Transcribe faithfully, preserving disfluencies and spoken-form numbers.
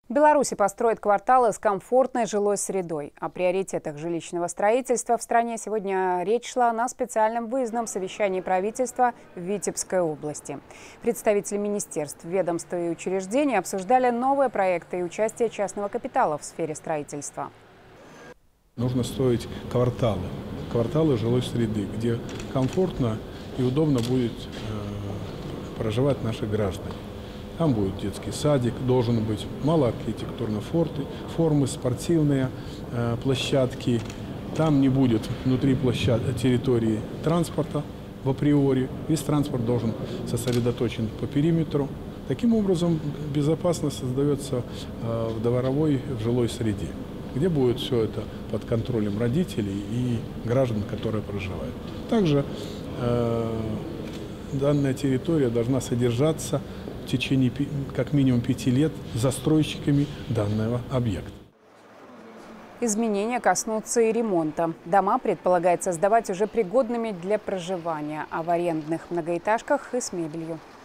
В Беларуси построят кварталы с комфортной жилой средой. О приоритетах жилищного строительства в стране сегодня речь шла на специальном выездном совещании правительства в Витебской области. Представители министерств, ведомств и учреждений обсуждали новые проекты и участие частного капитала в сфере строительства. Нужно строить кварталы, кварталы жилой среды, где комфортно и удобно будет э, проживать наши граждане. Там будет детский садик, должен быть малоархитектурные форты, формы, спортивные э, площадки. Там не будет внутри площад... территории транспорта в априори. Весь транспорт должен сосредоточен по периметру. Таким образом, безопасность создается э, в дворовой, в жилой среде, где будет все это под контролем родителей и граждан, которые проживают. Также э, данная территория должна содержаться в течение как минимум пяти лет застройщиками данного объекта. Изменения коснутся и ремонта. Дома предполагается сдавать уже пригодными для проживания, а в арендных многоэтажках и с мебелью.